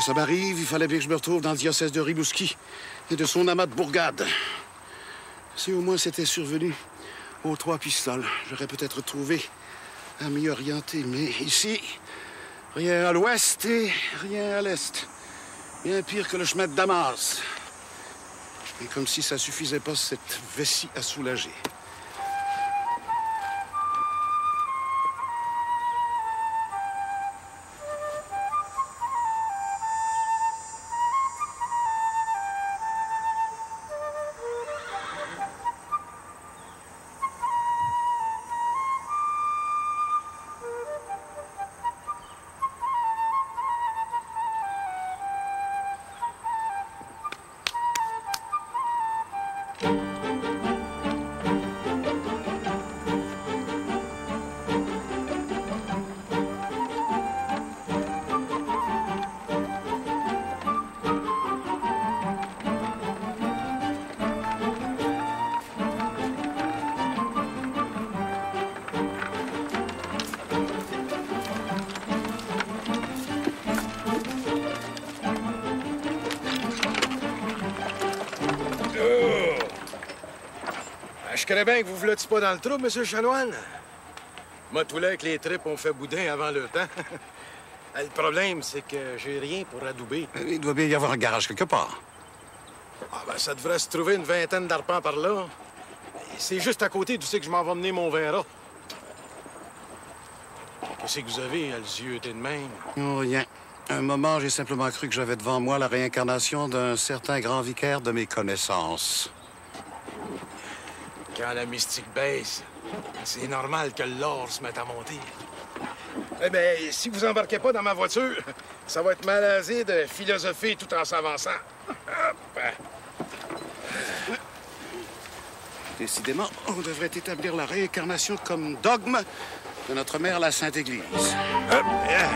ça m'arrive, il fallait bien que je me retrouve dans le diocèse de Rimouski et de son amas de bourgade. Si au moins c'était survenu aux 3 pistoles, j'aurais peut-être trouvé à m'y orienter. Mais ici, rien à l'ouest et rien à l'est. Bien pire que le chemin de Damas. Et comme si ça suffisait pas, cette vessie à soulager. Je connais bien que vous flottiez pas dans le trou, monsieur Chanoine. Moi, tous là, avec les tripes, on fait boudin avant le temps. Le problème, c'est que j'ai rien pour adouber. Il doit bien y avoir un garage quelque part. Ah, ben, ça devrait se trouver une vingtaine d'arpents par là. C'est juste à côté d'où c'est que je m'en vais mener mon verra. Qu'est-ce que vous avez, les yeux de même? Oh, rien. Un moment, j'ai simplement cru que j'avais devant moi la réincarnation d'un certain grand vicaire de mes connaissances. Quand la mystique baisse, c'est normal que l'or se mette à monter. Eh bien, si vous embarquez pas dans ma voiture, ça va être malaisé de philosopher tout en s'avançant. Hop! Décidément, on devrait établir la réincarnation comme dogme de notre mère, la Sainte Église. Hop! Yeah.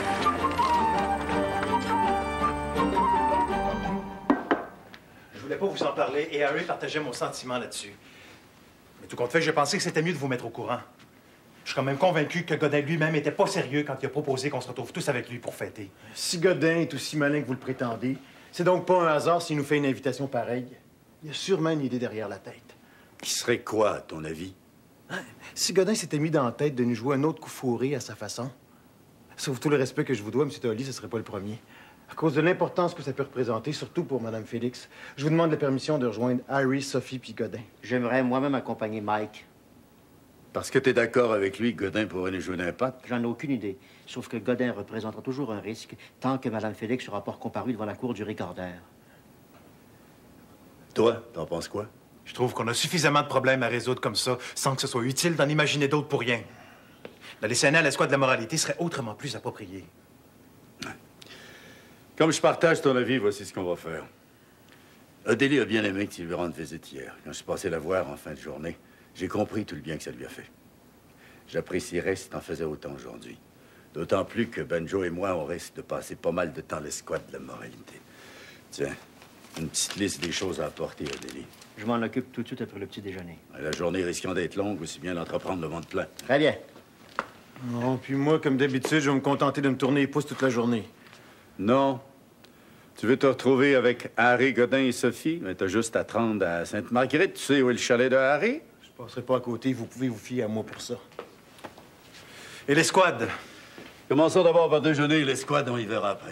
Je voulais pas vous en parler et Harry partageait mon sentiment là-dessus. Mais tout compte fait, j'ai pensé que c'était mieux de vous mettre au courant. Je suis quand même convaincu que Godin lui-même était pas sérieux quand il a proposé qu'on se retrouve tous avec lui pour fêter. Si Godin est aussi malin que vous le prétendez, c'est donc pas un hasard s'il nous fait une invitation pareille. Il y a sûrement une idée derrière la tête. Qui serait quoi, à ton avis? Si Godin s'était mis dans la tête de nous jouer un autre coup fourré à sa façon, sauf tout le respect que je vous dois, M. Tolly, ce serait pas le premier. À cause de l'importance que ça peut représenter, surtout pour Mme Félix, je vous demande la permission de rejoindre Harry, Sophie puis Godin. J'aimerais moi-même accompagner Mike. Parce que t'es d'accord avec lui, Godin pourrait nous jouer d'impact? J'en ai aucune idée. Sauf que Godin représentera toujours un risque tant que Mme Félix sera pas comparue devant la cour du Ricordaire. Toi, t'en penses quoi? Je trouve qu'on a suffisamment de problèmes à résoudre comme ça sans que ce soit utile d'en imaginer d'autres pour rien. La laisser à l'escouade de la moralité serait autrement plus approprié. Comme je partage ton avis, voici ce qu'on va faire. Odélie a bien aimé que tu lui rendes visite hier. Quand je suis passé la voir en fin de journée, j'ai compris tout le bien que ça lui a fait. J'apprécierais si t'en faisais autant aujourd'hui. D'autant plus que Benjo et moi, on risque de passer pas mal de temps à l'escouade de la moralité. Tiens, une petite liste des choses à apporter, Odélie. Je m'en occupe tout de suite après le petit déjeuner. La journée risquant d'être longue, aussi bien l'entreprendre le ventre plein. Très bien. Non, puis moi, comme d'habitude, je vais me contenter de me tourner les pouces toute la journée. Non. Tu veux te retrouver avec Harry, Godin et Sophie? Mais t'as juste à te rendre à Sainte-Marguerite. Tu sais où est le chalet de Harry? Je passerai pas à côté. Vous pouvez vous fier à moi pour ça. Et l'escouade? Commençons d'abord par déjeuner. L'escouade, on y verra après.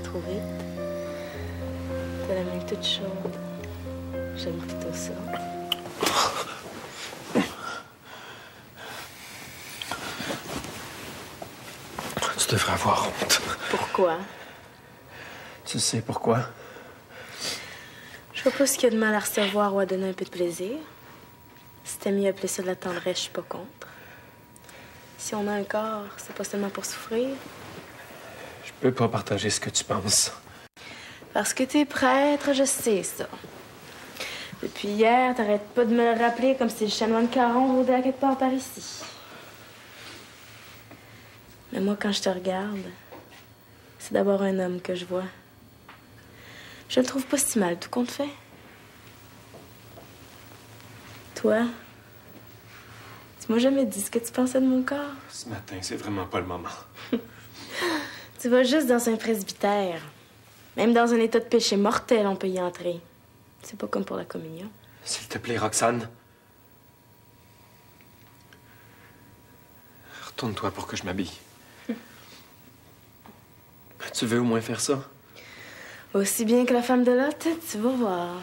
retrouver. T'as la main toute chaude. J'aime plutôt ça. Tu devrais avoir honte. Pourquoi? Tu sais pourquoi? Je vois pas ce qu'il y a de mal à recevoir ou à donner un peu de plaisir. Si t'aimes mieux appeler ça de la tendresse, je suis pas contre. Si on a un corps, c'est pas seulement pour souffrir. Je peux pas partager ce que tu penses. Parce que t'es prêtre, je sais ça. Depuis hier, t'arrêtes pas de me le rappeler comme si le chanoine Caron rôdait à quelque part par ici. Mais moi, quand je te regarde, c'est d'abord un homme que je vois. Je le trouve pas si mal, tout compte fait. Toi, tu m'as jamais dit ce que tu pensais de mon corps. Ce matin, c'est vraiment pas le moment. Tu vas juste dans un presbytère. Même dans un état de péché mortel, on peut y entrer. C'est pas comme pour la communion. S'il te plaît, Roxane. Retourne-toi pour que je m'habille. Tu veux au moins faire ça? Aussi bien que la femme de Lot, tu vas voir.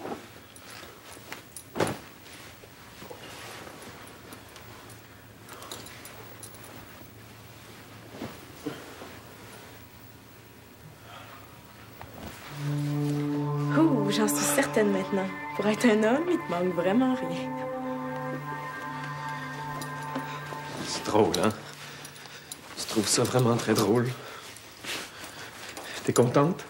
Ouh, j'en suis certaine maintenant. Pour être un homme, il te manque vraiment rien. C'est drôle, hein? Tu trouves ça vraiment très drôle? T'es contente?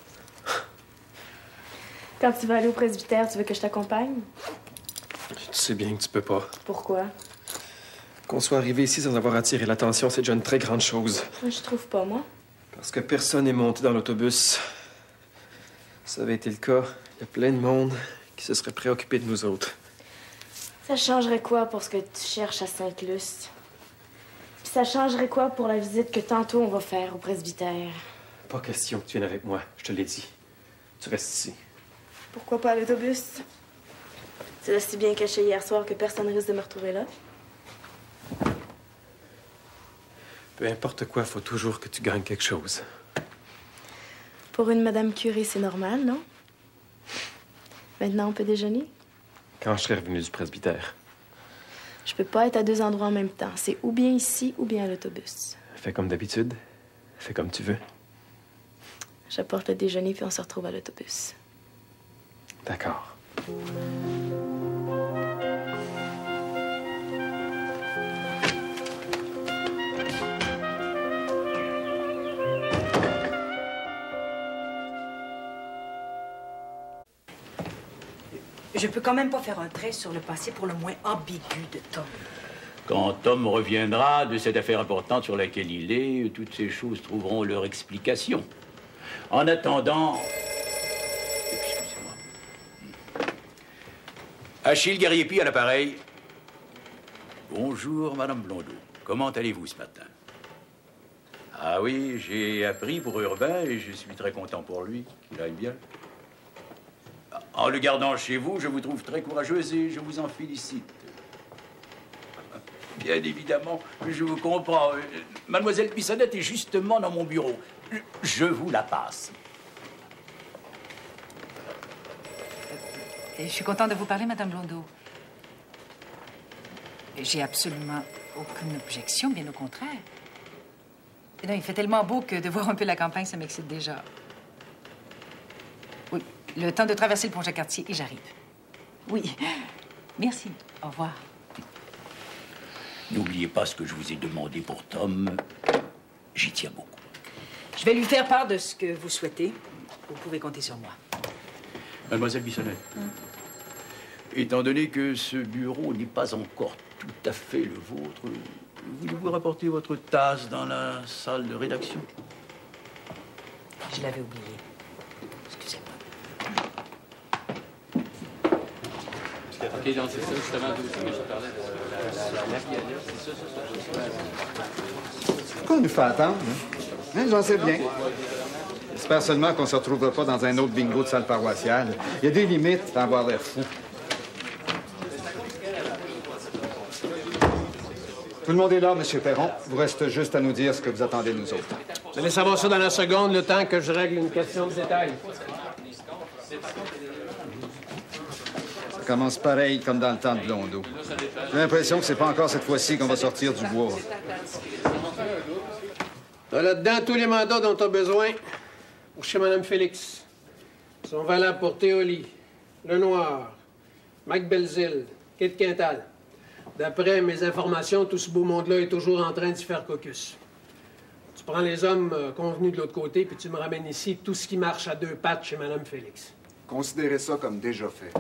Quand tu vas aller au presbytère, tu veux que je t'accompagne? Tu sais bien que tu peux pas. Pourquoi? Qu'on soit arrivé ici sans avoir attiré l'attention, c'est déjà une très grande chose. Je trouve pas, moi. Parce que personne n'est monté dans l'autobus. Si ça avait été le cas, il y a plein de monde qui se serait préoccupé de nous autres. Ça changerait quoi pour ce que tu cherches à Sainte-Luce? Puis ça changerait quoi pour la visite que tantôt on va faire au presbytère? Pas question que tu viennes avec moi, je te l'ai dit. Tu restes ici. Pourquoi pas à l'autobus? Tu l'as si bien caché hier soir que personne risque de me retrouver là. Peu importe quoi, faut toujours que tu gagnes quelque chose. Pour une madame curée, c'est normal, non? Maintenant, on peut déjeuner? Quand je serai revenu du presbytère. Je peux pas être à deux endroits en même temps. C'est ou bien ici ou bien à l'autobus. Fais comme d'habitude. Fais comme tu veux. J'apporte le déjeuner puis on se retrouve à l'autobus. D'accord. Je peux quand même pas faire un trait sur le passé pour le moins ambigu de Tom. Quand Tom reviendra de cette affaire importante sur laquelle il est, toutes ces choses trouveront leur explication. En attendant... Excusez-moi. Achille Guerrier-Py à l'appareil. Bonjour, Madame Blondeau. Comment allez-vous ce matin? Ah oui, j'ai appris pour Urbain et je suis très content pour lui qu'il aille bien. En le gardant chez vous, je vous trouve très courageuse et je vous en félicite. Bien évidemment, je vous comprends. Mademoiselle Bissonnette est justement dans mon bureau. Je vous la passe. Je suis contente de vous parler, Madame Blondeau. J'ai absolument aucune objection, bien au contraire. Non, il fait tellement beau que de voir un peu la campagne, ça m'excite déjà. Oui, le temps de traverser le pont Jacques-Cartier et j'arrive. Oui, merci. Au revoir. N'oubliez pas ce que je vous ai demandé pour Tom. J'y tiens beaucoup. Je vais lui faire part de ce que vous souhaitez. Vous pouvez compter sur moi. Mademoiselle Bissonnette, étant donné que ce bureau n'est pas encore tout à fait le vôtre, voulez-vous rapporter votre tasse dans la salle de rédaction? Je l'avais oublié. Excusez-moi. OK, donc c'est ça, justement, que je parlais de Pourquoi on nous fait attendre? Hein? J'en sais bien. J'espère seulement qu'on ne se retrouvera pas dans un autre bingo de salle paroissiale. Il y a des limites à avoir l'air fou. Tout le monde est là, M. Perron. Vous reste juste à nous dire ce que vous attendez de nous autres. Allez savoir ça dans la seconde, le temps que je règle une question de détail. Ça commence pareil comme dans le temps de Blondeau. J'ai l'impression que c'est pas encore cette fois-ci qu'on va sortir du bois. T'as là-dedans tous les mandats dont tu as besoin pour chez Mme Félix. Ils sont valables pour Théolie, Lenoir, Mike Belzile, Kate Quintal. D'après mes informations, tout ce beau monde-là est toujours en train d'y faire caucus. Tu prends les hommes convenus de l'autre côté, puis tu me ramènes ici tout ce qui marche à deux pattes chez Mme Félix. Considérez ça comme déjà fait.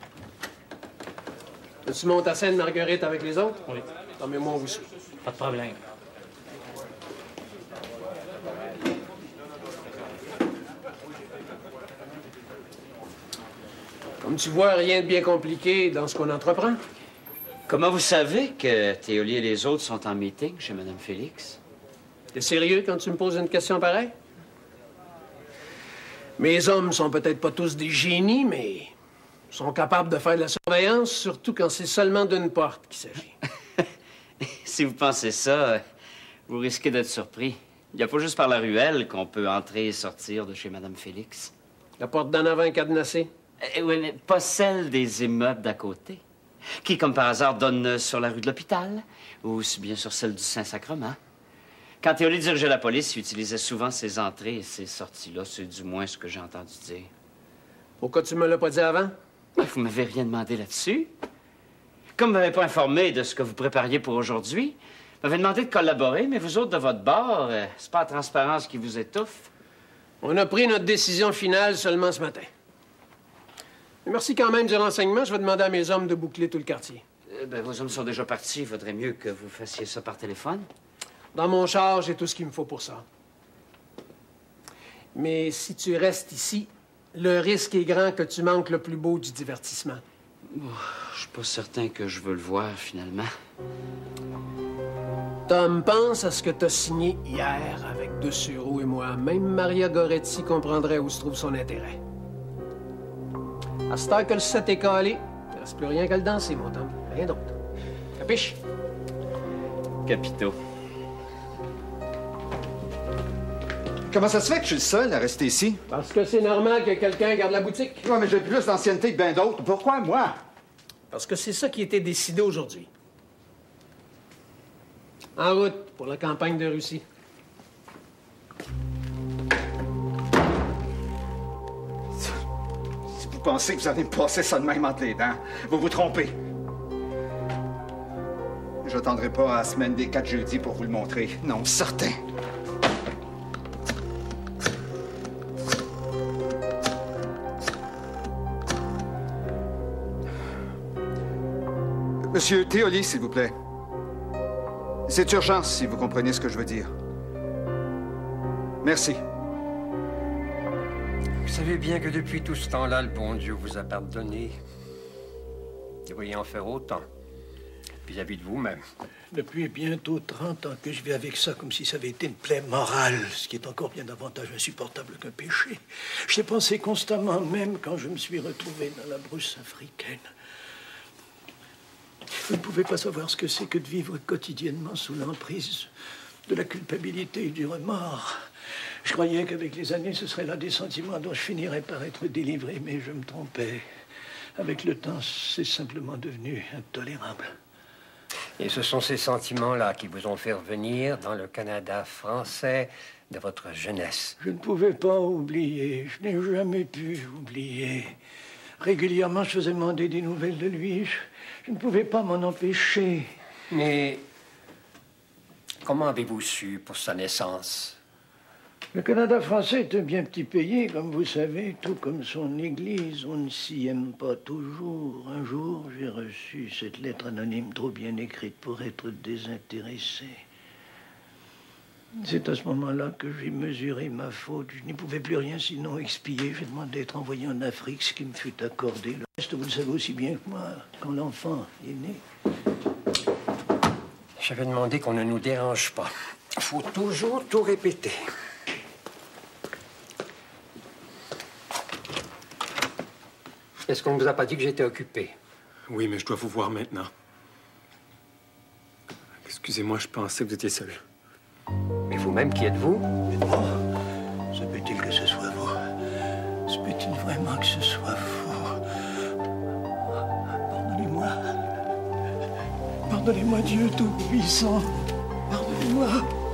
Tu montes à Sainte-Marguerite avec les autres? Oui. Non, mais moi aussi. Pas de problème. Comme tu vois, rien de bien compliqué dans ce qu'on entreprend. Comment vous savez que Théolie et les autres sont en meeting chez Mme Félix? T'es sérieux quand tu me poses une question pareille? Mes hommes sont peut-être pas tous des génies, mais sont capables de faire de la surveillance, surtout quand c'est seulement d'une porte qu'il s'agit. Si vous pensez ça, vous risquez d'être surpris. Il n'y a pas juste par la ruelle qu'on peut entrer et sortir de chez Mme Félix. La porte d'en avant est cadenassée? Oui, mais pas celle des immeubles d'à côté, qui, comme par hasard, donne sur la rue de l'Hôpital, ou aussi bien sur celle du Saint-Sacrement. Quand Théolie dirigeait la police, il utilisait souvent ces entrées et ces sorties-là. C'est du moins ce que j'ai entendu dire. Pourquoi tu me l'as pas dit avant? Vous m'avez rien demandé là-dessus. Comme vous m'avez pas informé de ce que vous prépariez pour aujourd'hui, vous m'avez demandé de collaborer, mais vous autres, de votre bord, c'est pas la transparence qui vous étouffe. On a pris notre décision finale seulement ce matin. Mais merci quand même du renseignement. Je vais demander à mes hommes de boucler tout le quartier. Vos hommes sont déjà partis. Il vaudrait mieux que vous fassiez ça par téléphone. Dans mon char, j'ai tout ce qu'il me faut pour ça. Mais si tu restes ici, le risque est grand que tu manques le plus beau du divertissement. Je suis pas certain que je veux le voir, finalement. Tom, pense à ce que t'as signé hier avec De Sureau et moi. Même Maria Goretti comprendrait où se trouve son intérêt. À cette heure que le set est calé, il ne reste plus rien qu'à le danser, mon Tom. Rien d'autre. Capiche? Capito. Comment ça se fait que je suis le seul à rester ici? Parce que c'est normal que quelqu'un garde la boutique. Oui, mais j'ai plus d'ancienneté que bien d'autres. Pourquoi moi? Parce que c'est ça qui a été décidé aujourd'hui. En route pour la campagne de Russie. Si vous pensez que vous allez me passer ça de même entre les dents, vous vous trompez. Je n'attendrai pas à la semaine des 4 jeudis pour vous le montrer. Non, certain. Monsieur Théolie, s'il vous plaît. C'est urgent, si vous comprenez ce que je veux dire. Merci. Vous savez bien que depuis tout ce temps-là, le bon Dieu vous a pardonné. Vous devriez en faire autant, vis-à-vis de vous-même. Depuis bientôt 30 ans que je vis avec ça comme si ça avait été une plaie morale, ce qui est encore bien davantage insupportable qu'un péché. J'y ai pensé constamment, même quand je me suis retrouvé dans la brousse africaine. Vous ne pouvez pas savoir ce que c'est que de vivre quotidiennement sous l'emprise de la culpabilité et du remords. Je croyais qu'avec les années, ce serait là des sentiments dont je finirais par être délivré, mais je me trompais. Avec le temps, c'est simplement devenu intolérable. Et ce sont ces sentiments-là qui vous ont fait revenir dans le Canada français de votre jeunesse. Je ne pouvais pas oublier. Je n'ai jamais pu oublier. Régulièrement, je faisais demander des nouvelles de lui. Je ne pouvais pas m'en empêcher. Mais comment avez-vous su pour sa naissance? Le Canada français est un bien petit pays, comme vous savez, tout comme son Église. On ne s'y aime pas toujours. Un jour, j'ai reçu cette lettre anonyme trop bien écrite pour être désintéressé. C'est à ce moment-là que j'ai mesuré ma faute. Je n'y pouvais plus rien sinon expier. J'ai demandé d'être envoyé en Afrique, ce qui me fut accordé. Le reste, vous le savez aussi bien que moi, quand l'enfant est né. J'avais demandé qu'on ne nous dérange pas. Il faut toujours tout répéter. Est-ce qu'on ne vous a pas dit que j'étais occupé? Oui, mais je dois vous voir maintenant. Excusez-moi, je pensais que vous étiez seul. Mais vous-même, qui êtes-vous? Edmond, se peut-il que ce soit vous? Se peut-il vraiment que ce soit vous? Pardonnez-moi. Pardonnez-moi, Dieu Tout-Puissant. Pardonnez-moi.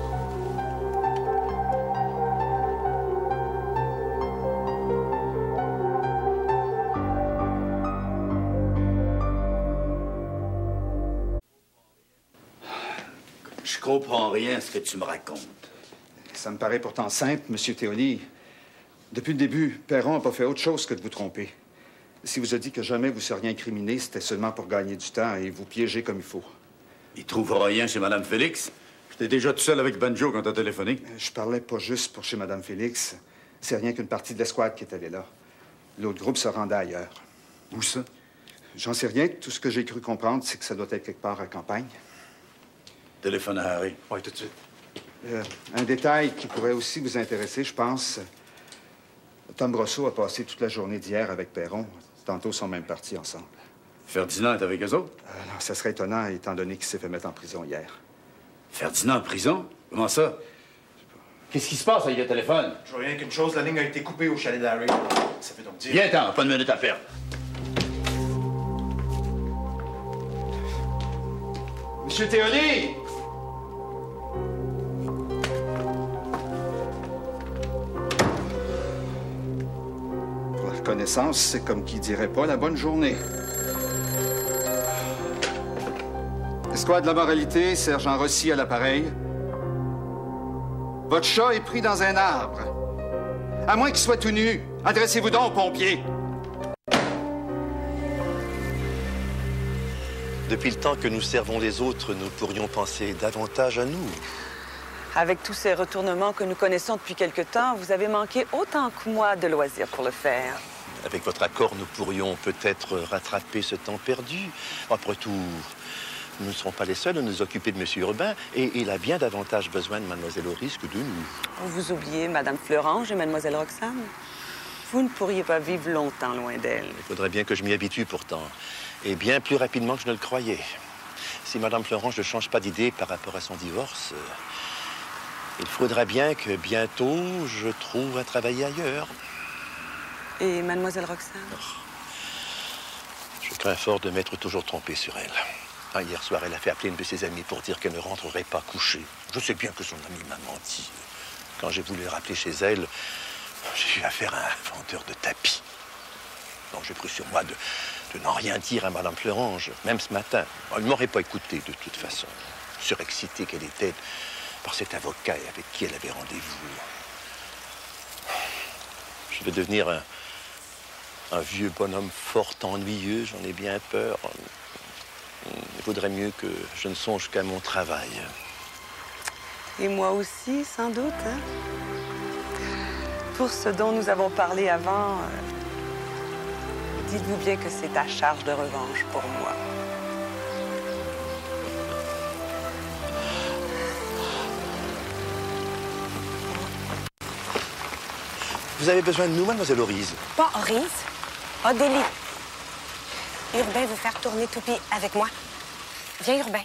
Je comprends rien à ce que tu me racontes. Ça me paraît pourtant simple, Monsieur Théoli. Depuis le début, Perron n'a pas fait autre chose que de vous tromper. S'il vous a dit que jamais vous seriez incriminé, c'était seulement pour gagner du temps et vous piéger comme il faut. Il trouvera rien chez Mme Félix? J'étais déjà tout seul avec Banjo quand t'as téléphoné. Je parlais pas juste pour chez Mme Félix. C'est rien qu'une partie de l'escouade qui est allée là. L'autre groupe se rendait ailleurs. Où ça? J'en sais rien. Tout ce que j'ai cru comprendre, c'est que ça doit être quelque part à campagne. Téléphone à Harry. Oui, tout de suite. Un détail qui pourrait aussi vous intéresser, je pense. Tom Brosseau a passé toute la journée d'hier avec Perron. Tantôt, ils sont même partis ensemble. Ferdinand est avec eux autres? Non, ça serait étonnant, étant donné qu'il s'est fait mettre en prison hier. Ferdinand en prison? Comment ça? Qu'est-ce qui se passe avec le téléphone? Je vois rien qu'une chose, la ligne a été coupée au chalet d'Harry. Ça fait donc dire... Viens-t'en, pas de minute à perdre. Monsieur Théoli! Pour la reconnaissance, c'est comme qui dirait pas la bonne journée. Escouade de la moralité, sergent Rossi à l'appareil. Votre chat est pris dans un arbre. À moins qu'il soit tout nu, adressez-vous donc aux pompiers. Depuis le temps que nous servons les autres, nous pourrions penser davantage à nous. Avec tous ces retournements que nous connaissons depuis quelque temps, vous avez manqué autant que moi de loisirs pour le faire. Avec votre accord, nous pourrions peut-être rattraper ce temps perdu. Après tout, nous ne serons pas les seuls à nous occuper de M. Urbain, et il a bien davantage besoin de Mlle Auris que de nous. Vous oubliez Mme Fleurange et Mlle Roxane? Vous ne pourriez pas vivre longtemps loin d'elle. Il faudrait bien que je m'y habitue pourtant, et bien plus rapidement que je ne le croyais. Si Mme Fleurange ne change pas d'idée par rapport à son divorce, il faudra bien que bientôt je trouve à travailler ailleurs. Et Mlle Roxane? Je crains fort de m'être toujours trompé sur elle. Hier soir, elle a fait appeler une de ses amies pour dire qu'elle ne rentrerait pas couchée. Je sais bien que son amie m'a menti. Quand j'ai voulu la rappeler chez elle, j'ai eu affaire à un vendeur de tapis. Donc j'ai pris sur moi de n'en rien dire à Mme Fleurange, même ce matin. Elle ne m'aurait pas écouté de toute façon, surexcitée qu'elle était par cet avocat avec qui elle avait rendez-vous. Je vais devenir un vieux bonhomme fort ennuyeux, j'en ai bien peur. Il vaudrait mieux que je ne songe qu'à mon travail. Et moi aussi, sans doute. Hein? Pour ce dont nous avons parlé avant, dites-vous bien que c'est à charge de revanche pour moi. Vous avez besoin de nous, Mlle Auris? Pas Auris, Odélie. Urbain veut faire tourner Toupie avec moi. Viens, Urbain.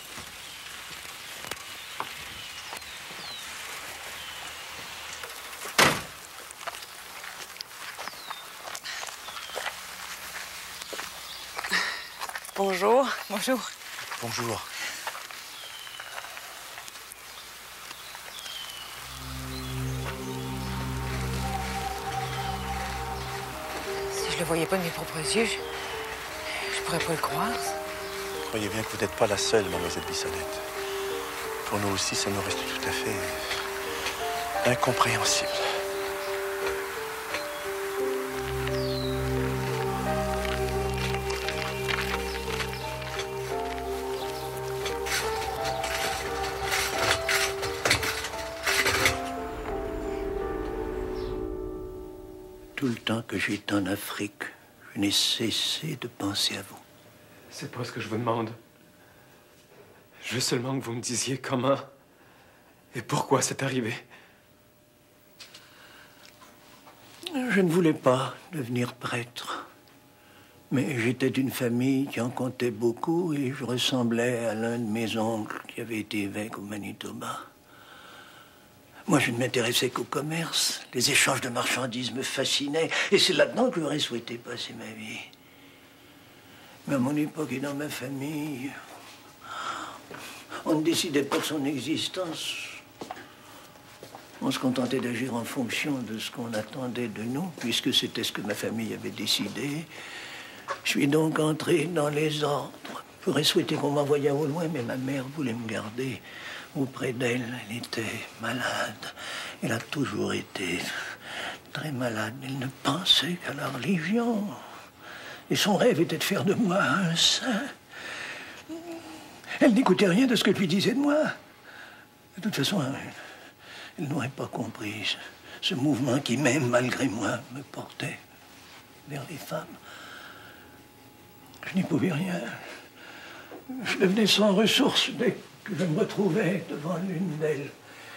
Bonjour. Bonjour. Bonjour. Si je le voyais pas de mes propres yeux, je pourrais pas le croire. Croyez bien que vous n'êtes pas la seule, Mlle Bissonnette. Pour nous aussi, ça nous reste tout à fait incompréhensible. Tout le temps que j'étais en Afrique, je n'ai cessé de penser à vous. C'est pas ce que je vous demande. Je veux seulement que vous me disiez comment et pourquoi c'est arrivé. Je ne voulais pas devenir prêtre. Mais j'étais d'une famille qui en comptait beaucoup et je ressemblais à l'un de mes oncles qui avait été évêque au Manitoba. Moi, je ne m'intéressais qu'au commerce. Les échanges de marchandises me fascinaient. Et c'est là-dedans que j'aurais souhaité passer ma vie. Mais à mon époque et dans ma famille, on ne décidait pas de son existence. On se contentait d'agir en fonction de ce qu'on attendait de nous, puisque c'était ce que ma famille avait décidé. Je suis donc entré dans les ordres. J'aurais souhaité qu'on m'envoyât au loin, mais ma mère voulait me garder auprès d'elle. Elle était malade. Elle a toujours été très malade. Elle ne pensait qu'à la religion. Et son rêve était de faire de moi un saint. Elle n'écoutait rien de ce que je lui disais de moi. De toute façon, elle n'aurait pas compris ce mouvement qui, même malgré moi, me portait vers les femmes. Je n'y pouvais rien. Je devenais sans ressources dès que je me retrouvais devant l'une d'elles.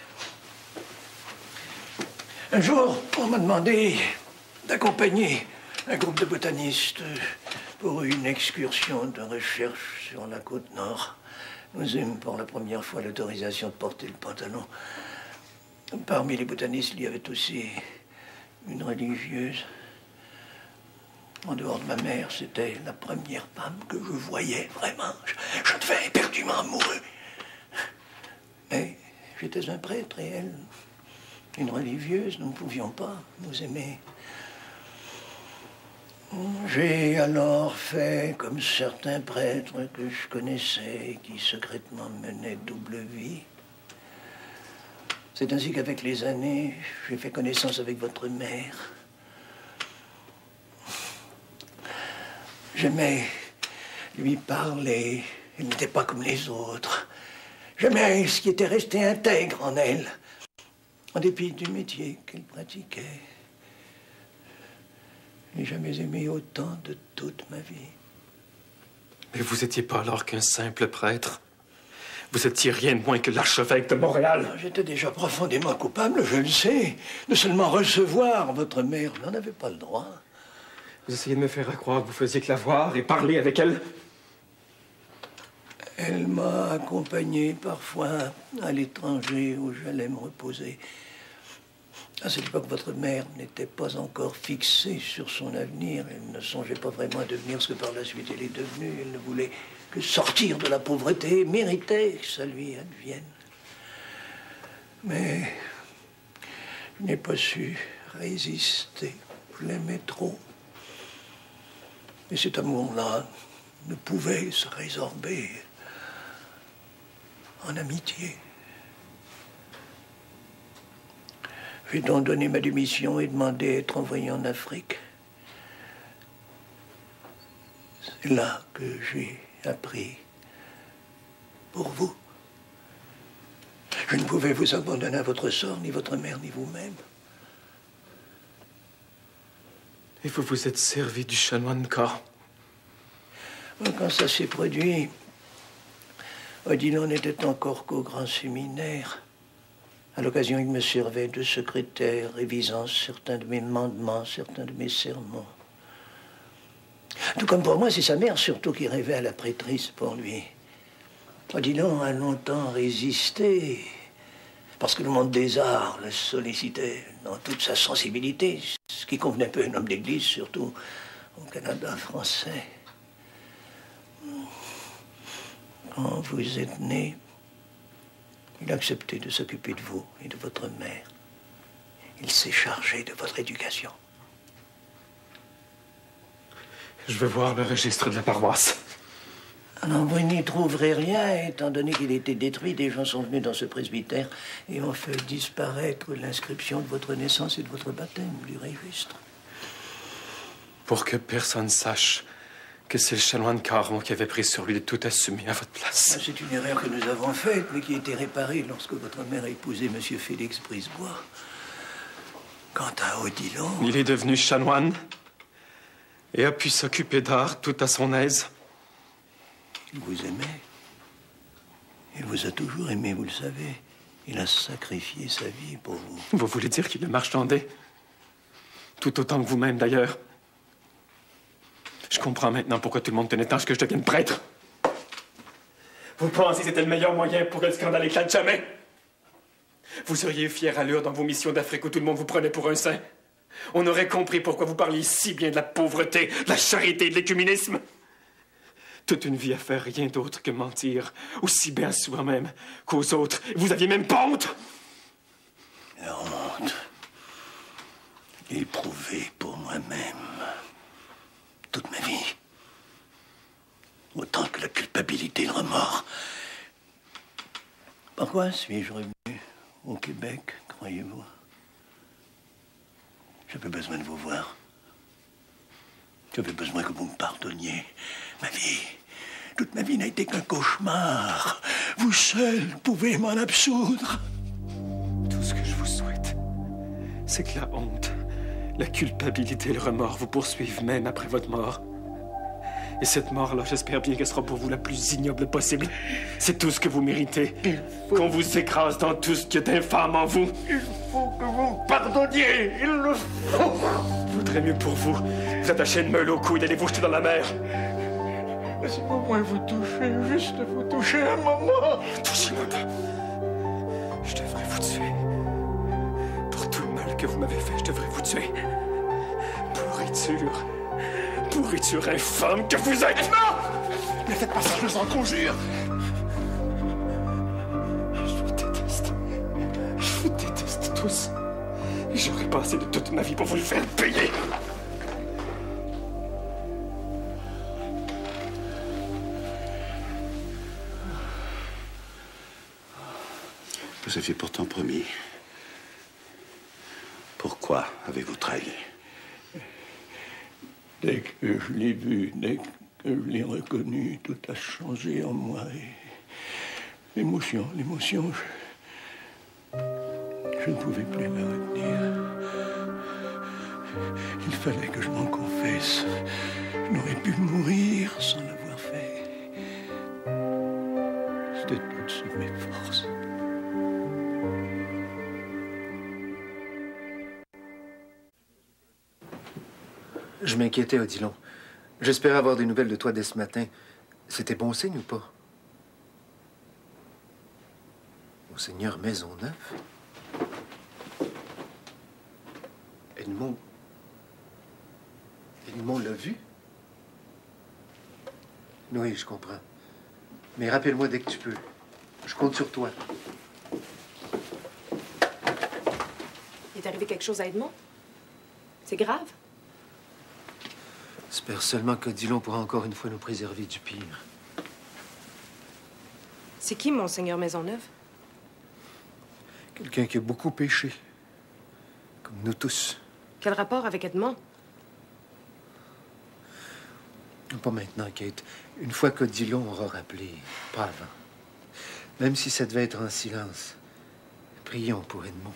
Un jour, on m'a demandé d'accompagner un groupe de botanistes pour une excursion de recherche sur la côte nord. Nous eûmes pour la première fois l'autorisation de porter le pantalon. Parmi les botanistes, il y avait aussi une religieuse. En dehors de ma mère, c'était la première femme que je voyais vraiment. Je devenais éperdument amoureux. Mais j'étais un prêtre et elle, une religieuse, nous ne pouvions pas nous aimer. J'ai alors fait comme certains prêtres que je connaissais et qui secrètement menaient double vie. C'est ainsi qu'avec les années, j'ai fait connaissance avec votre mère. J'aimais lui parler. Elle n'était pas comme les autres. J'aimais ce qui était resté intègre en elle, en dépit du métier qu'elle pratiquait. Je n'ai jamais aimé autant de toute ma vie. Mais vous n'étiez pas alors qu'un simple prêtre. Vous étiez rien de moins que l'archevêque de Montréal. J'étais déjà profondément coupable, je le sais, de seulement recevoir votre mère. Je n'en avais pas le droit. Vous essayez de me faire croire que vous faisiez que la voir et parler avec elle. Elle m'a accompagné parfois à l'étranger où j'allais me reposer. À cette époque, votre mère n'était pas encore fixée sur son avenir. Elle ne songeait pas vraiment à devenir ce que par la suite elle est devenue. Elle ne voulait que sortir de la pauvreté et méritait que ça lui advienne. Mais je n'ai pas su résister. Je l'aimais trop. Et cet amour-là ne pouvait se résorber en amitié. J'ai donc donné ma démission et demandé à être envoyé en Afrique. C'est là que j'ai appris pour vous. Je ne pouvais vous abandonner à votre sort, ni votre mère, ni vous-même. Et vous vous êtes servi du chanoine Carr. Quand ça s'est produit, Odilon n'était encore qu'au grand séminaire. À l'occasion, il me servait de secrétaire, révisant certains de mes mandements, certains de mes sermons. Tout comme pour moi, c'est sa mère surtout qui rêvait à la prêtrise pour lui. Odilon a longtemps résisté, parce que le monde des arts le sollicitait dans toute sa sensibilité, ce qui convenait peu à un homme d'église, surtout au Canada français. Quand vous êtes né, il a accepté de s'occuper de vous et de votre mère. Il s'est chargé de votre éducation. Je veux voir le registre de la paroisse. Alors, vous n'y trouverez rien, étant donné qu'il a été détruit. Des gens sont venus dans ce presbytère et ont fait disparaître l'inscription de votre naissance et de votre baptême du registre. Pour que personne sache que c'est le chanoine Caron qui avait pris sur lui de tout assumer à votre place. C'est une erreur que nous avons faite, mais qui a été réparée lorsque votre mère a épousé M. Félix Brisebois. Quant à Odilon... Il est devenu chanoine et a pu s'occuper d'art tout à son aise. Il vous aimait. Il vous a toujours aimé, vous le savez. Il a sacrifié sa vie pour vous. Vous voulez dire qu'il le marchandait? Tout autant que vous-même, d'ailleurs. Je comprends maintenant pourquoi tout le monde tenait tant que je devienne prêtre. Vous pensez que c'était le meilleur moyen pour que le scandale éclate jamais? Vous auriez eu fière allure dans vos missions d'Afrique où tout le monde vous prenait pour un saint. On aurait compris pourquoi vous parliez si bien de la pauvreté, de la charité et de l'écuménisme. Toute une vie à faire rien d'autre que mentir, aussi bien à soi-même qu'aux autres. Vous aviez même pas honte! La honte, éprouvée pour moi-même toute ma vie, autant que la culpabilité et le remords. Pourquoi suis-je revenu au Québec, croyez-vous? J'avais besoin de vous voir. J'avais besoin que vous me pardonniez. Ma vie, toute ma vie n'a été qu'un cauchemar. Vous seul pouvez m'en absoudre. Tout ce que je vous souhaite, c'est que la honte, la culpabilité et le remords vous poursuivent même après votre mort. Et cette mort-là, j'espère bien qu'elle sera pour vous la plus ignoble possible. C'est tout ce que vous méritez. Qu'on vous écrase dans tout ce qui est infâme en vous. Il faut que vous me pardonniez. Il le faut. Il vaudrait mieux pour vous attacher une meule au cou et d'aller vous jeter dans la mer. Laissez-moi au moins vous toucher, juste vous toucher un moment. Touchez-moi pas. Je devrais vous tuer. Pour tout le mal que vous m'avez fait, je devrais vous tuer. Pourriture. Pourriture infâme que vous êtes! Non! Ne faites pas ça, je vous en conjure! Je vous déteste. Je vous déteste tous. Et j'aurais passé de toute ma vie pour vous le faire payer. Vous aviez pourtant promis. Pourquoi avez-vous trahi? Dès que je l'ai vu, dès que je l'ai reconnu, tout a changé en moi. L'émotion, je ne pouvais plus la retenir. Il fallait que je m'en confesse. Je n'aurais pu mourir sans l'avoir fait. C'était au-dessus de mes forces. Je m'inquiétais, Odilon. J'espérais avoir des nouvelles de toi dès ce matin. C'était bon signe ou pas? Monseigneur Maisonneuve? Edmond l'a vu? Oui, je comprends. Mais rappelle-moi dès que tu peux. Je compte sur toi. Il est arrivé quelque chose à Edmond? C'est grave? J'espère seulement qu'Odilon pourra encore une fois nous préserver du pire. C'est qui, Monseigneur Maisonneuve? Quelqu'un qui a beaucoup péché. Comme nous tous. Quel rapport avec Edmond? Pas maintenant, Kate. Une fois qu'Odilon aura rappelé. Pas avant. Même si ça devait être en silence. Prions pour Edmond.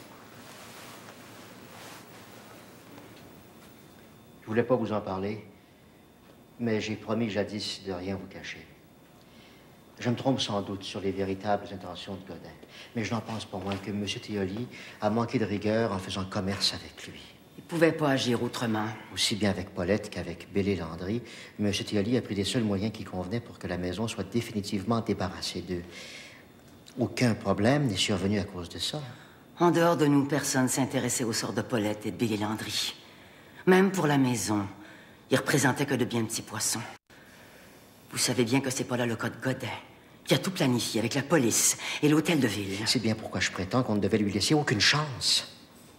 Je voulais pas vous en parler, mais j'ai promis jadis de rien vous cacher. Je me trompe sans doute sur les véritables intentions de Godin, mais je n'en pense pas moins que M. Théoly a manqué de rigueur en faisant commerce avec lui. Il pouvait pas agir autrement. Aussi bien avec Paulette qu'avec Bélé Landry, M. Théoly a pris les seuls moyens qui convenaient pour que la maison soit définitivement débarrassée d'eux. Aucun problème n'est survenu à cause de ça. En dehors de nous, personne s'intéressait au sort de Paulette et de Bélé Landry. Même pour la maison, ils représentaient que de bien petits poissons. Vous savez bien que c'est pas là le cas de Godin, qui a tout planifié avec la police et l'hôtel de ville. C'est bien pourquoi je prétends qu'on ne devait lui laisser aucune chance.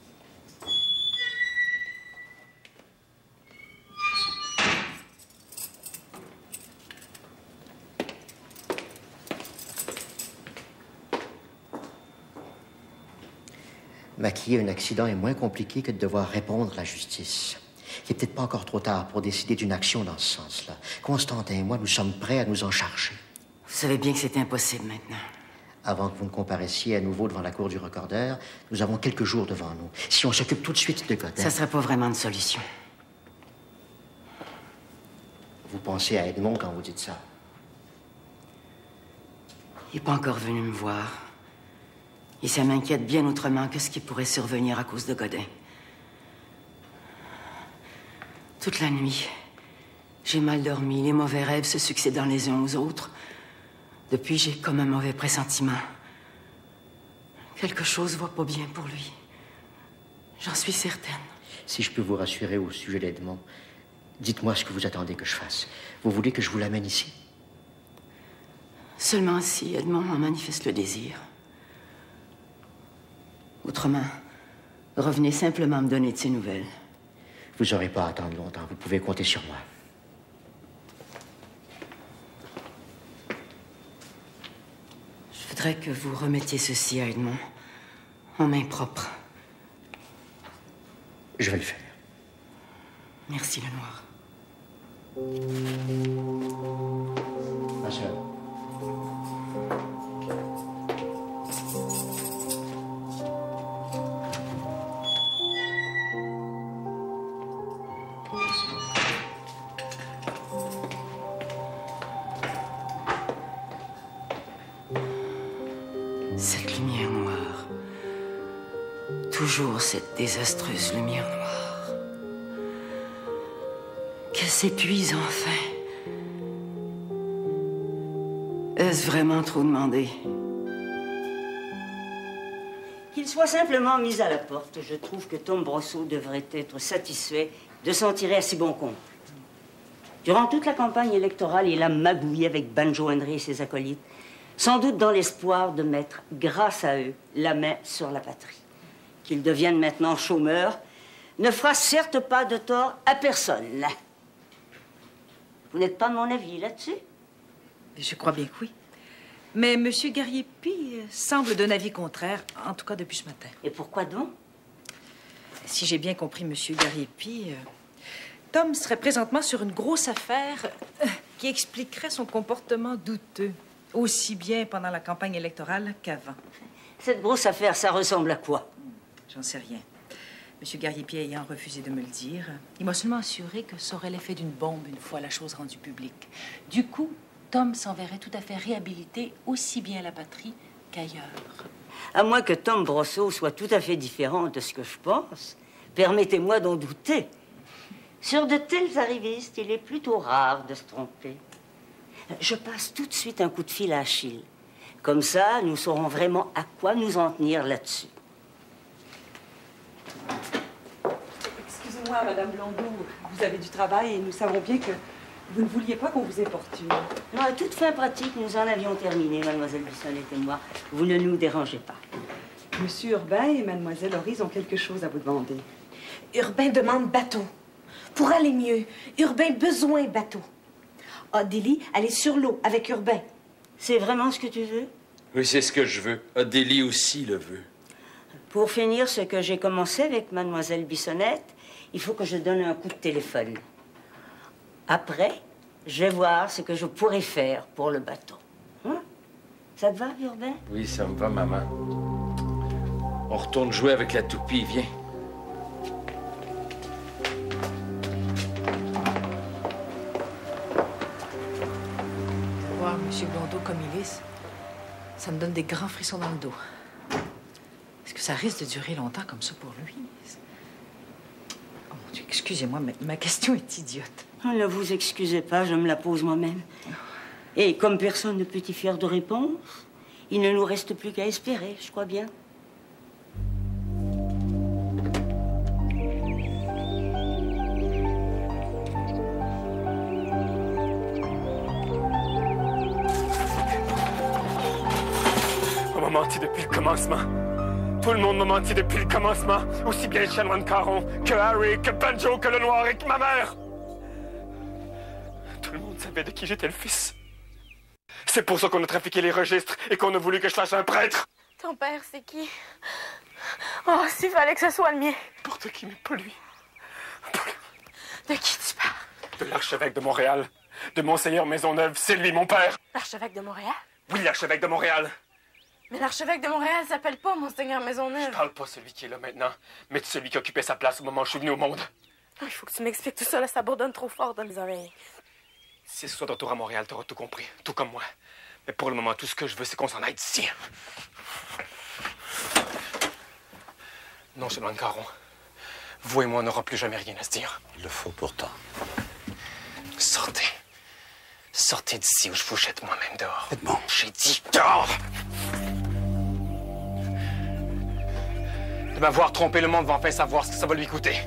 Maquiller un accident est moins compliqué que de devoir répondre à la justice. Il n'est peut-être pas encore trop tard pour décider d'une action dans ce sens-là. Constantin et moi, nous sommes prêts à nous en charger. Vous savez bien que c'est impossible maintenant. Avant que vous ne comparaissiez à nouveau devant la cour du recordeur, nous avons quelques jours devant nous. Si on s'occupe tout de suite de Godin... Ça ne serait pas vraiment une solution. Vous pensez à Edmond quand vous dites ça? Il n'est pas encore venu me voir. Et ça m'inquiète bien autrement que ce qui pourrait survenir à cause de Godin. Toute la nuit, j'ai mal dormi. Les mauvais rêves se succédant les uns aux autres. Depuis, j'ai comme un mauvais pressentiment. Quelque chose va pas bien pour lui. J'en suis certaine. Si je peux vous rassurer au sujet d'Edmond, dites-moi ce que vous attendez que je fasse. Vous voulez que je vous l'amène ici? Seulement si Edmond en manifeste le désir. Autrement, revenez simplement me donner de ses nouvelles. Vous n'aurez pas à attendre longtemps. Vous pouvez compter sur moi. Je voudrais que vous remettiez ceci à Edmond, en main propre. Je vais le faire. Merci, Lenoir. Ma sœur. Cette lumière noire. Toujours cette désastreuse lumière noire. Qu'elle s'épuise enfin. Est-ce vraiment trop demandé? Qu'il soit simplement mis à la porte, je trouve que Tom Brosseau devrait être satisfait de s'en tirer à si bon compte. Durant toute la campagne électorale, il a magouillé avec Banjo Henry et ses acolytes, sans doute dans l'espoir de mettre, grâce à eux, la main sur la patrie. Qu'il devienne maintenant chômeur ne fera certes pas de tort à personne. Vous n'êtes pas de mon avis là-dessus? Je crois bien que oui. Mais M. Gariepi semble d'un avis contraire, en tout cas depuis ce matin. Et pourquoi donc? Si j'ai bien compris M. Gariepi, Tom serait présentement sur une grosse affaire qui expliquerait son comportement douteux, aussi bien pendant la campagne électorale qu'avant. Cette grosse affaire, ça ressemble à quoi? J'en sais rien. M. Gariepi ayant refusé de me le dire, il m'a seulement assuré que ça aurait l'effet d'une bombe une fois la chose rendue publique. Du coup, Tom s'enverrait tout à fait réhabilité aussi bien à la patrie qu'ailleurs. À moins que Tom Brosseau soit tout à fait différent de ce que je pense, permettez-moi d'en douter. Sur de tels arrivistes, il est plutôt rare de se tromper. Je passe tout de suite un coup de fil à Achille. Comme ça, nous saurons vraiment à quoi nous en tenir là-dessus. Excusez-moi, Madame Blondeau, vous avez du travail et nous savons bien que vous ne vouliez pas qu'on vous importune. Non, à toute fin pratique, nous en avions terminé, Mademoiselle Bissonnette et moi. Vous ne nous dérangez pas. Monsieur Urbain et Mademoiselle Horise ont quelque chose à vous demander. Urbain demande bateau. Pour aller mieux, Urbain besoin bateau. Odélie, elle est sur l'eau avec Urbain. C'est vraiment ce que tu veux? Oui, c'est ce que je veux. Odélie aussi le veut. Pour finir ce que j'ai commencé avec Mademoiselle Bissonnette, il faut que je donne un coup de téléphone. Après, je vais voir ce que je pourrais faire pour le bateau. Hein? Ça te va, Urbain? Oui, ça me va, maman. On retourne jouer avec la toupie, viens. Voir M. Blondeau comme il est, ça me donne des grands frissons dans le dos. Est-ce que ça risque de durer longtemps comme ça pour lui? Oh mon Dieu, excusez-moi, mais ma question est idiote. Ne vous excusez pas, je me la pose moi-même. Et comme personne ne peut y faire de réponse, il ne nous reste plus qu'à espérer, je crois bien. On m'a menti depuis le commencement. Tout le monde m'a menti depuis le commencement. Aussi bien Chanoine Caron, que Harry, que Banjo, que le Noir et que ma mère. Tout le monde savait de qui j'étais le fils. C'est pour ça qu'on a trafiqué les registres et qu'on a voulu que je fasse un prêtre. Ton père, c'est qui? Oh, s'il fallait que ce soit le mien. N'importe qui, mais pas lui. De qui tu parles? De l'archevêque de Montréal. De Monseigneur Maisonneuve, c'est lui, mon père. L'archevêque de Montréal? Oui, l'archevêque de Montréal. Mais l'archevêque de Montréal s'appelle pas Monseigneur Maisonneuve. Je parle pas de celui qui est là maintenant, mais de celui qui occupait sa place au moment où je suis venu au monde. Il faut que tu m'expliques tout ça, là, ça bourdonne trop fort dans mes oreilles. Si ce soit de retour à Montréal, t'auras tout compris, tout comme moi. Mais pour le moment, tout ce que je veux, c'est qu'on s'en aille d'ici. Non, Chanoine Caron. Vous et moi, on n'aura plus jamais rien à se dire. Il le faut pourtant. Sortez. Sortez d'ici ou je vous jette moi-même dehors. Edmond. J'ai dit dehors! De m'avoir trompé, le monde va enfin savoir ce que ça va lui coûter.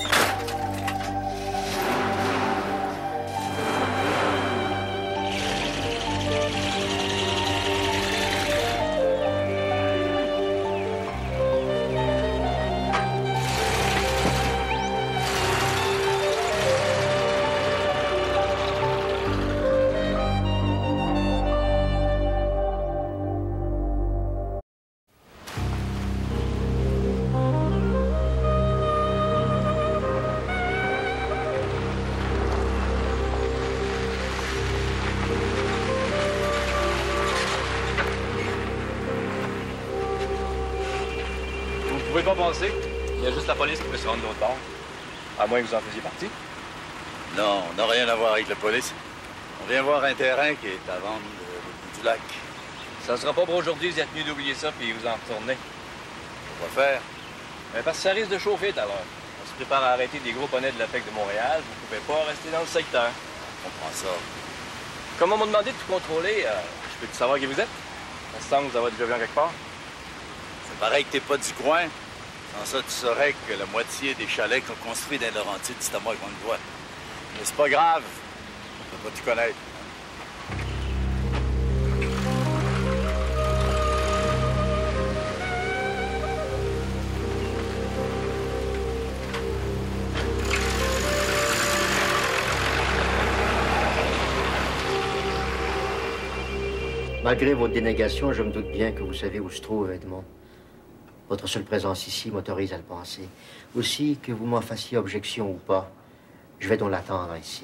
Vous pouvez pas penser. Il y a juste la police qui peut se rendre de l'autre bord. À moins que vous en faisiez partie. Non, on n'a rien à voir avec la police. On vient voir un terrain qui est à vendre au bout du lac. Ça sera pas pour aujourd'hui, vous êtes tenu d'oublier ça puis vous en retournez. Quoi faire? Parce que ça risque de chauffer tout à l'heure. On se prépare à arrêter des gros poneys de la FEC de Montréal. Vous pouvez pas rester dans le secteur. On comprend ça. Comme on m'a demandé de tout contrôler, je peux te savoir qui vous êtes? Ça se semble que vous avez déjà vu en quelque part. C'est pareil que t'es pas du coin. Sans ça, tu saurais que la moitié des chalets qu'on construit dans Laurentides, c'est à moi qu'on le voit. Mais c'est pas grave. On peut pas te connaître. Malgré votre dénégation, je me doute bien que vous savez où se trouve Edmond. Votre seule présence ici m'autorise à le penser. Aussi, que vous m'en fassiez objection ou pas, je vais donc l'attendre ici.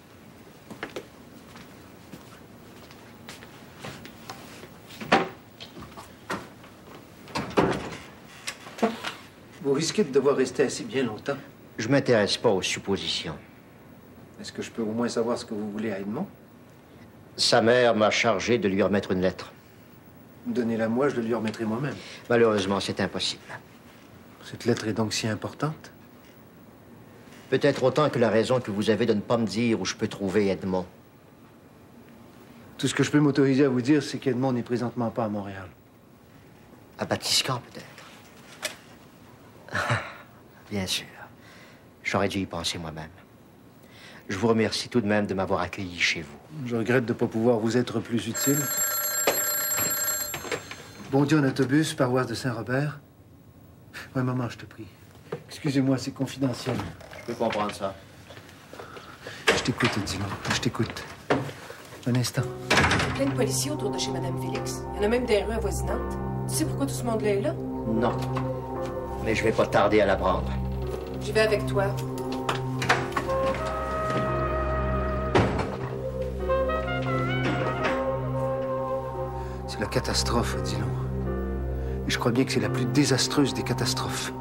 Vous risquez de devoir rester assis bien longtemps. Je m'intéresse pas aux suppositions. Est-ce que je peux au moins savoir ce que vous voulez à Edmond? Sa mère m'a chargé de lui remettre une lettre. Donnez-la moi, je le lui remettrai moi-même. Malheureusement, c'est impossible. Cette lettre est donc si importante? Peut-être autant que la raison que vous avez de ne pas me dire où je peux trouver Edmond. Tout ce que je peux m'autoriser à vous dire, c'est qu'Edmond n'est présentement pas à Montréal. À Batiscan, peut-être. Bien sûr. J'aurais dû y penser moi-même. Je vous remercie tout de même de m'avoir accueilli chez vous. Je regrette de ne pas pouvoir vous être plus utile. Bon Dieu en autobus, paroisse de Saint-Robert. Ouais, maman, je te prie. Excusez-moi, c'est confidentiel. Je peux comprendre ça. Je t'écoute, Odilon. Je t'écoute. Un instant. Il y a plein de policiers autour de chez Mme Félix. Il y en a même des rues avoisinantes. Tu sais pourquoi tout ce monde-là est là? Non. Mais je vais pas tarder à la prendre. J'y vais avec toi. C'est la catastrophe, Odilon. Et je crois bien que c'est la plus désastreuse des catastrophes.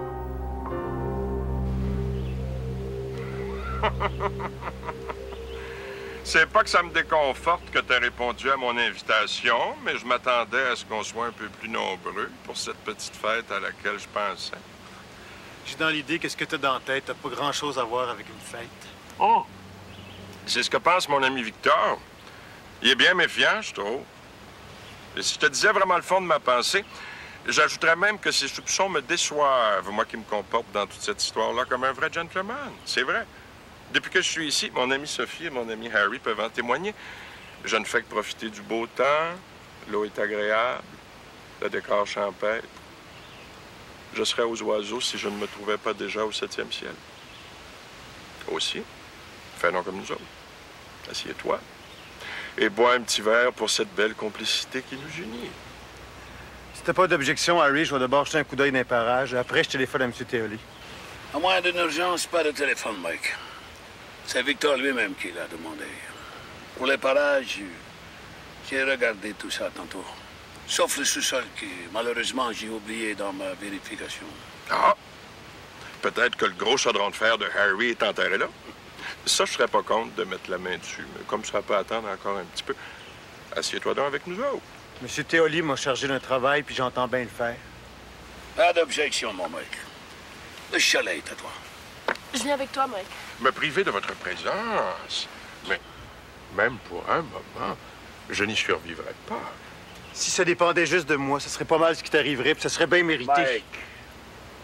C'est pas que ça me déconforte que tu aies répondu à mon invitation, mais je m'attendais à ce qu'on soit un peu plus nombreux pour cette petite fête à laquelle je pensais. J'ai dans l'idée que ce que t'as dans la tête, t'as pas grand-chose à voir avec une fête. Oh! C'est ce que pense mon ami Victor. Il est bien méfiant, je trouve. Et si je te disais vraiment le fond de ma pensée, j'ajouterais même que ses soupçons me déçoivent, moi qui me comporte dans toute cette histoire-là comme un vrai gentleman. C'est vrai. Depuis que je suis ici, mon amie Sophie et mon ami Harry peuvent en témoigner. Je ne fais que profiter du beau temps, l'eau est agréable, le décor champêtre. Je serais aux oiseaux si je ne me trouvais pas déjà au 7e ciel. Aussi, fais donc comme nous autres. Assieds-toi et bois un petit verre pour cette belle complicité qui nous unit. Si t'as pas d'objection, Harry, je vais d'abord jeter un coup d'œil dans les parages. Après, je téléphone à M. Théoli. À moins d'une urgence, pas de téléphone, Mike. C'est Victor lui-même qui l'a demandé. Pour les parages, j'ai regardé tout ça tantôt. Sauf le sous-sol que, malheureusement, j'ai oublié dans ma vérification. Ah! Peut-être que le gros chaudron de fer de Harry est enterré là. Ça, je serais pas contre de mettre la main dessus. Mais comme ça peut attendre encore un petit peu, assieds-toi donc avec nous autres. M. Théoli m'a chargé d'un travail, puis j'entends bien le faire. Pas d'objection, mon Mike. Le chalet est à toi. Je viens avec toi, Mike. Me priver de votre présence. Mais même pour un moment, je n'y survivrai pas. Si ça dépendait juste de moi, ce serait pas mal ce qui t'arriverait, puis ça serait bien mérité. Mike,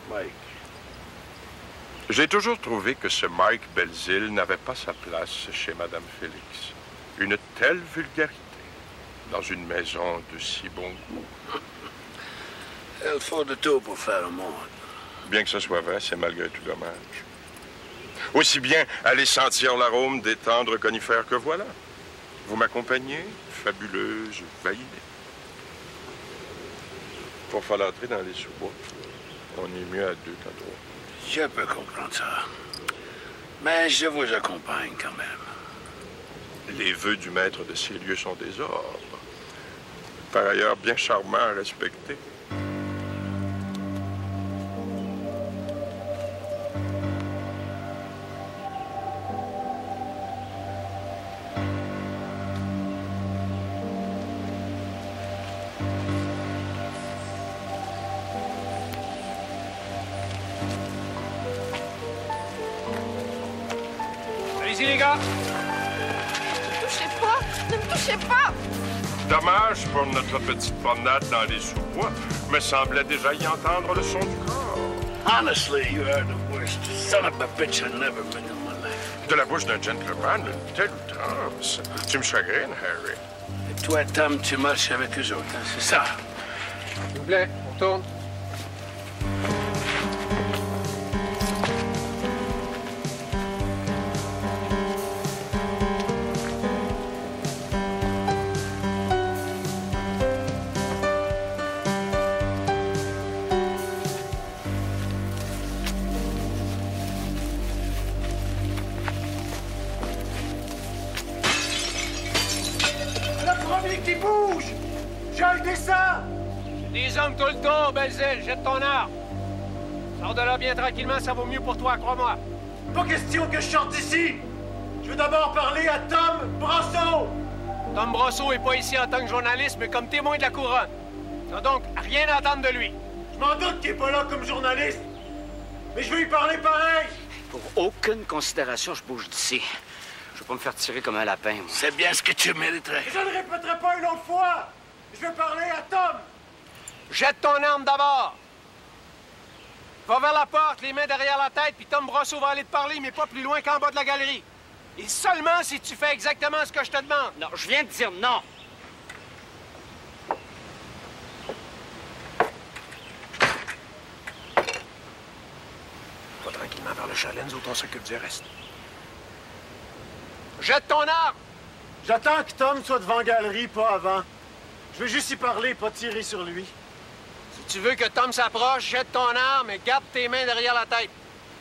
Mike. J'ai toujours trouvé que ce Mike Belzile n'avait pas sa place chez Madame Félix. Une telle vulgarité dans une maison de si bon goût. Il faut de tout pour faire un monde. Bien que ce soit vrai, c'est malgré tout dommage. Aussi bien aller sentir l'arôme des tendres conifères que voilà. Vous m'accompagnez, fabuleuse vaïnée. Pour falloir entrer dans les sous-bois, on est mieux à deux qu'à trois. Je peux comprendre ça. Mais je vous accompagne quand même. Les vœux du maître de ces lieux sont des ordres. Par ailleurs, bien charmants à respecter. Allez-y, les gars! Ne me touchez pas! Ne me touchez pas! Dommage pour notre petite promenade dans les sous-bois. Me semblait déjà y entendre le son du corps. Honestly, you are the worst son of a bitch I never met in my life. De la bouche d'un gentleman, une telle outrance. Tu me chagrines, Harry. Et toi, Tom, tu marches avec eux autres, hein, c'est ça? S'il vous plaît, on tourne. Qui bouge! Je le descends! Des hommes tout le tour, Belzile. Jette ton arme. Sors de là bien tranquillement, ça vaut mieux pour toi, crois-moi. Pas question que je sorte d'ici! Je veux d'abord parler à Tom Brosseau! Tom Brosseau est pas ici en tant que journaliste, mais comme témoin de la couronne. T'as donc rien à entendre de lui. Je m'en doute qu'il est pas là comme journaliste. Mais je veux lui parler pareil! Pour aucune considération, je bouge d'ici. Je vais pas me faire tirer comme un lapin. C'est bien ce que tu mériterais. Je ne répéterai pas une autre fois! Je veux parler à Tom! Jette ton arme d'abord! Va vers la porte, les mains derrière la tête, puis Tom Brosseau va aller te parler, mais pas plus loin qu'en bas de la galerie. Et seulement si tu fais exactement ce que je te demande. Non, je viens de dire non. Va tranquillement vers le chalet, nous autres on s'occupe du reste. Jette ton arme! J'attends que Tom soit devant la galerie, pas avant. Je veux juste y parler, pas tirer sur lui. Si tu veux que Tom s'approche, jette ton arme et garde tes mains derrière la tête.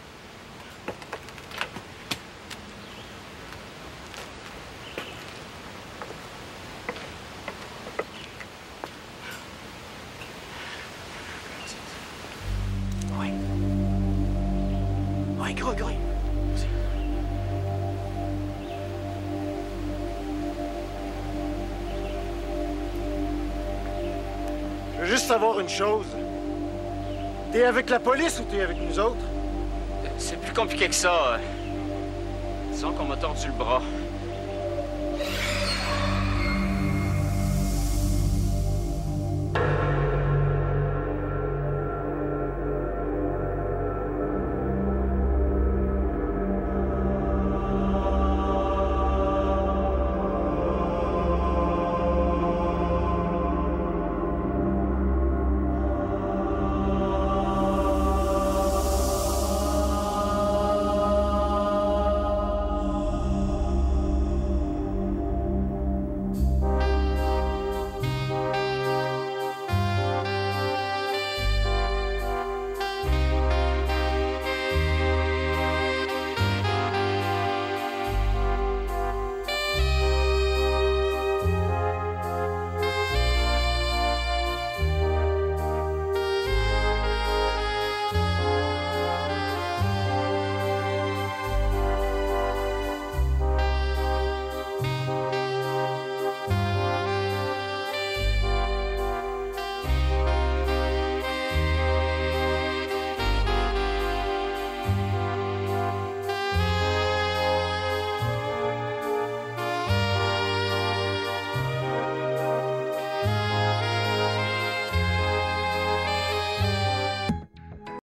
Oui. Oui, gros. Je veux juste savoir une chose. T'es avec la police ou t'es avec nous autres? C'est plus compliqué que ça. Disons qu'on m'a tordu le bras.